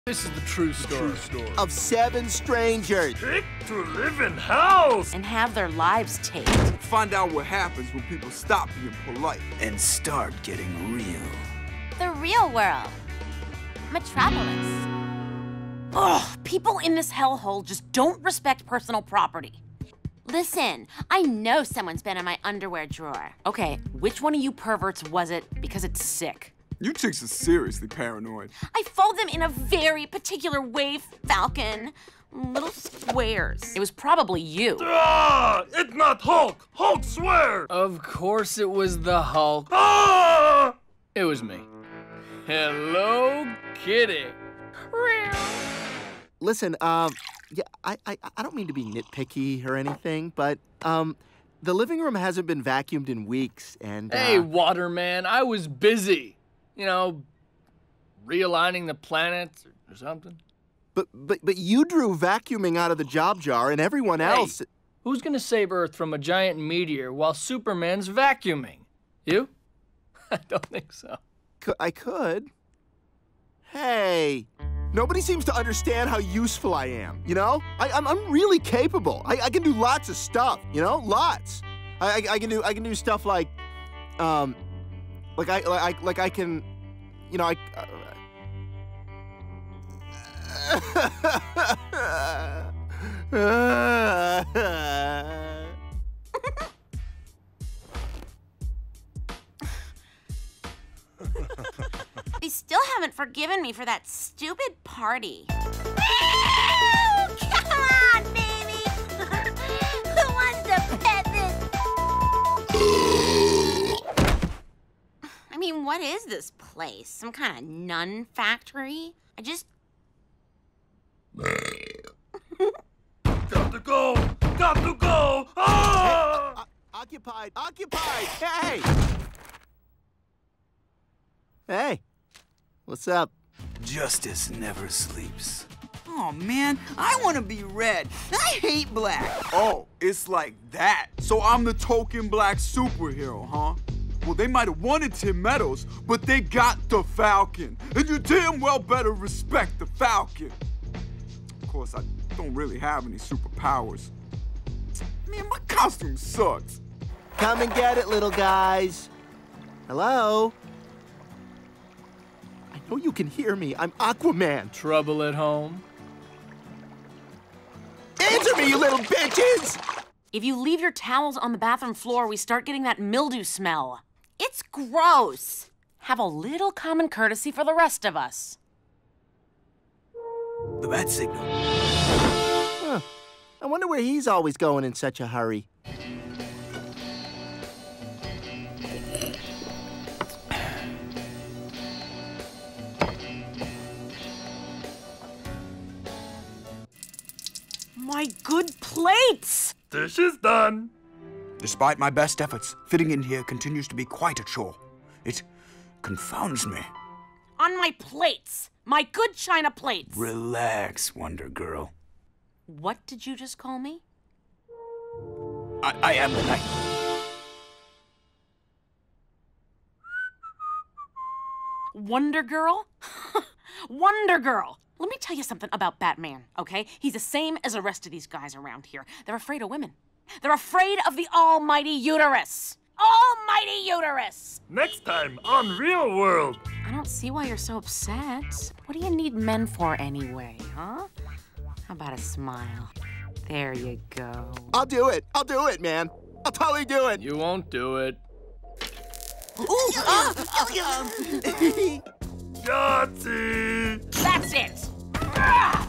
This is the true story. Of 7 strangers. Picked to live in house. And have their lives taped. Find out what happens when people stop being polite. And start getting real. The real world. Metropolis. Ugh, people in this hellhole just don't respect personal property. Listen, I know someone's been in my underwear drawer. Okay, which one of you perverts was it? Because it's sick. You chicks are seriously paranoid. I fold them in a very particular way, Falcon. Little squares. It was probably you. Ah! It's not Hulk! Hulk swear! Of course it was the Hulk. Ah! It was me. Hello, Kitty. Listen, yeah, I don't mean to be nitpicky or anything, but, the living room hasn't been vacuumed in weeks, and, Hey, Waterman, I was busy. You know, realigning the planets or something. But you drew vacuuming out of the job jar, and everyone else... Hey, who's gonna save Earth from a giant meteor while Superman's vacuuming? You? I don't think so. I could. Hey, nobody seems to understand how useful I am, you know? I'm really capable. I can do lots of stuff, you know? Lots. I can do stuff like I can, you know, They still haven't forgiven me for that stupid party. Come on, baby! Who wants to pet this? I mean, what is this place? Some kind of nun factory? Got to go! Got to go! Ah! Occupied! Hey! Hey, what's up? Justice never sleeps. Oh, man, I want to be red. I hate black. Oh, it's like that. So I'm the token black superhero, huh? Well, they might have wanted Tim Meadows, but they got the Falcon. And you damn well better respect the Falcon. Of course, I don't really have any superpowers. Man, my costume sucks. Come and get it, little guys. Hello? I know you can hear me. I'm Aquaman. Trouble at home? Answer me, you little bitches! If you leave your towels on the bathroom floor, we start getting that mildew smell. It's gross. Have a little common courtesy for the rest of us. The bat signal. Huh. I wonder where he's always going in such a hurry. My good plates! Dish is done. Despite my best efforts, fitting in here continues to be quite a chore. It confounds me. On my plates! My good china plates! Relax, Wonder Girl. What did you just call me? I am the knight. Wonder Girl? Wonder Girl! Let me tell you something about Batman, okay? He's the same as the rest of these guys around here. They're afraid of women. They're afraid of the almighty uterus. Almighty uterus! Next time on Real World. I don't see why you're so upset. What do you need men for anyway, huh? How about a smile? There you go. I'll do it, man. I'll totally do it. You won't do it. Yahtzee! That's it! Ah!